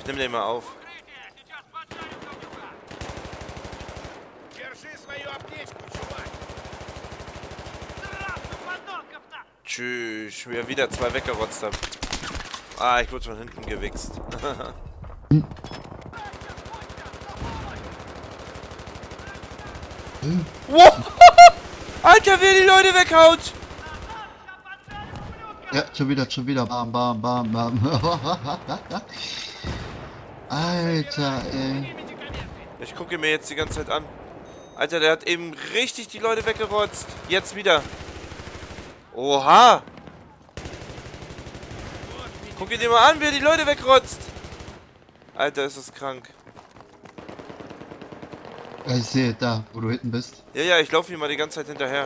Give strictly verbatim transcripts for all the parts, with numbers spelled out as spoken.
Ich nehm den mal auf. Tschüss, schon wieder, wieder zwei weggerotzt haben. Ah, ich wurde von hinten gewichst. hm. Hm. Wow! Alter, wer die Leute weghaut! Ja, schon wieder, schon wieder. Bam, bam, bam, bam. Alter, ey. Ich gucke mir jetzt die ganze Zeit an. Alter, der hat eben richtig die Leute weggerotzt. Jetzt wieder. Oha! Guck dir mal an, wer die Leute wegrotzt. Alter, ist das krank. Ja, ich sehe da, wo du hinten bist. Ja, ja, ich laufe ihm mal die ganze Zeit hinterher.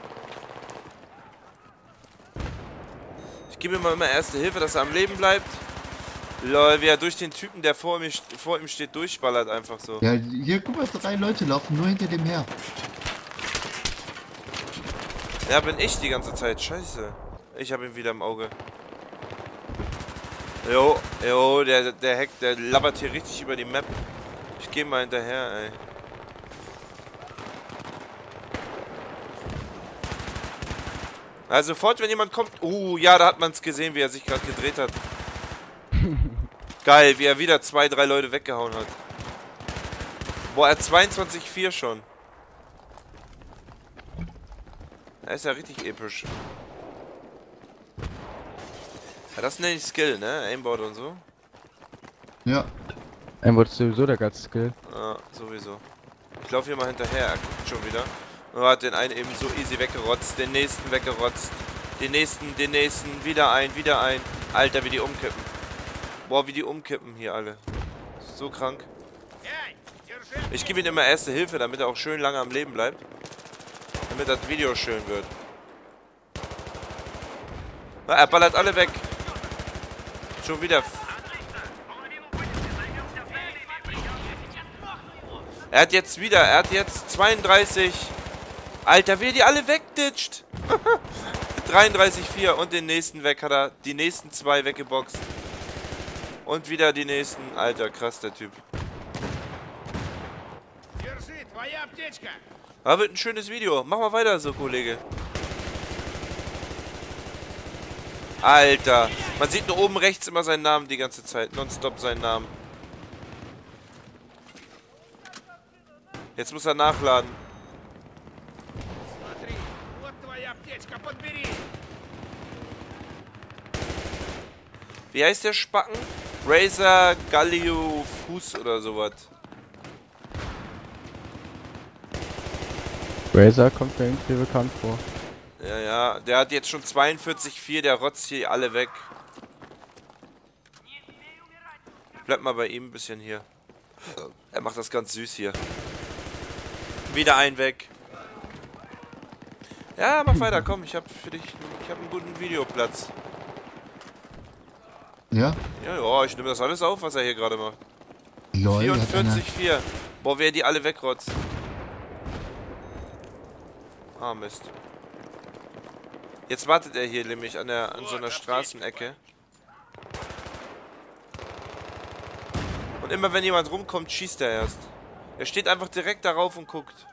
Ich gebe ihm mal immer erste Hilfe, dass er am Leben bleibt. Lol, wie er durch den Typen, der vor ihm, vor ihm steht, durchballert einfach so. Ja, hier, guck mal, drei Leute laufen nur hinter dem her. Ja, bin ich die ganze Zeit. Scheiße. Ich habe ihn wieder im Auge. Jo, jo, der, der Hack, der labert hier richtig über die Map. Ich gehe mal hinterher, ey. Also sofort, wenn jemand kommt... Uh, ja, da hat man es gesehen, wie er sich gerade gedreht hat. Geil, wie er wieder zwei, drei Leute weggehauen hat. Boah, er hat zweiundzwanzig vier schon. Er ist ja richtig episch. Ja, das nenne ich Skill, ne? Aimbot und so. Ja. Aimbot ist sowieso der ganze Skill. Ja, sowieso. Ich laufe hier mal hinterher, er guckt schon wieder. Und hat den einen eben so easy weggerotzt, den nächsten weggerotzt. Den nächsten, den nächsten, wieder ein, wieder ein. Alter, wie die umkippen. Boah, wie die umkippen hier alle. So krank. Ich gebe ihm immer erste Hilfe, damit er auch schön lange am Leben bleibt. Damit das Video schön wird. Na, er ballert alle weg. Schon wieder. Er hat jetzt wieder, er hat jetzt zweiunddreißig. Alter, wie er die alle wegditscht. dreiunddreißig vier und den nächsten weg hat er. Die nächsten zwei weggeboxt. Und wieder die nächsten. Alter, krass, der Typ. Aber wird ein schönes Video. Mach mal weiter so, Kollege. Alter. Man sieht nur oben rechts immer seinen Namen die ganze Zeit. Nonstop seinen Namen. Jetzt muss er nachladen. Wie heißt der Spacken? Razor Gallio Fuß oder sowas. Razor kommt mir irgendwie bekannt vor. Ja, ja, der hat jetzt schon zweiundvierzig vier, der rotzt hier alle weg. Bleib mal bei ihm ein bisschen hier. Er macht das ganz süß hier. Wieder ein weg. Ja, mach weiter, komm, ich hab für dich, ich hab einen guten Videoplatz. Ja? Ja, ja, ich nehme das alles auf, was er hier gerade macht. Lol, vierundvierzig vier. Boah, wer die alle wegrotzt. Ah, Mist. Jetzt wartet er hier nämlich an der an so einer Straßenecke. Und immer wenn jemand rumkommt, schießt er erst. Er steht einfach direkt darauf und guckt.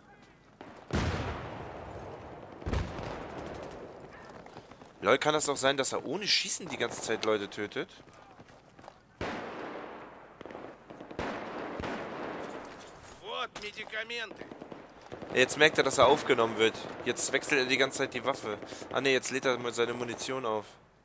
Lol, kann das doch sein, dass er ohne Schießen die ganze Zeit Leute tötet? Jetzt merkt er, dass er aufgenommen wird. Jetzt wechselt er die ganze Zeit die Waffe. Ah ne, jetzt lädt er mal seine Munition auf.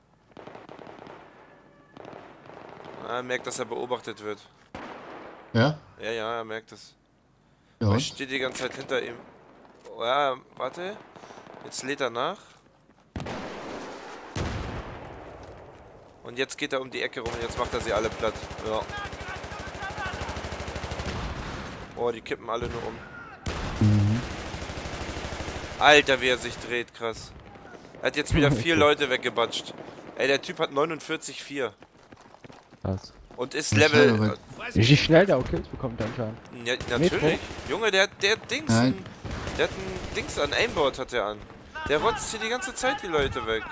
Ah, er merkt, dass er beobachtet wird. Ja? Ja, ja, er merkt es. Ja. Ich stehe die ganze Zeit hinter ihm. Oh, ja, warte. Jetzt lädt er nach. Und jetzt geht er um die Ecke rum und jetzt macht er sie alle platt. Ja. Oh, die kippen alle nur um. Mhm. Alter, wie er sich dreht, krass. Er hat jetzt wieder vier Leute weggebatscht. Ey, der Typ hat neunundvierzig vier. Krass. Und ist Das Level... Wie schnell der auch Kills bekommt anscheinend. Ja, natürlich. Junge, der, der Dings... Nein. Der hat ein Dings an, Aimbot hat er an. Der rotzt hier die ganze Zeit die Leute weg.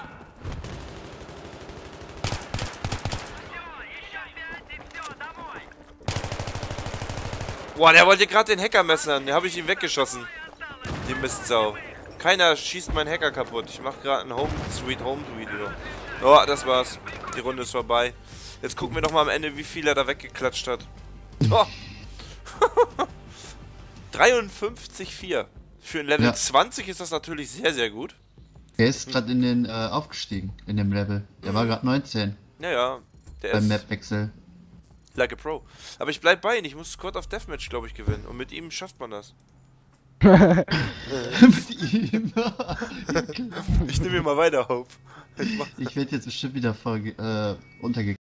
Boah, der wollte gerade den Hacker messern. Den habe ich ihm weggeschossen. Die Mistsau. Keiner schießt meinen Hacker kaputt. Ich mache gerade einen Home Sweet Home Video. Oh, das war's. Die Runde ist vorbei. Jetzt gucken wir doch mal am Ende, wie viel er da weggeklatscht hat. Oh. dreiundfünfzig vier. Für ein Level Ja. zwanzig ist das natürlich sehr, sehr gut. Er ist gerade in den äh, aufgestiegen, in dem Level. Der war gerade neunzehn Naja, der beim ist Mapwechsel. like a Pro. Aber ich bleib bei ihm. Ich muss Squad of Deathmatch, glaube ich, gewinnen. Und mit ihm schafft man das. Mit ihm. Ich nehme mir mal weiter, Hope. Ich mach Ich werde jetzt bestimmt wieder voll äh, untergegangen.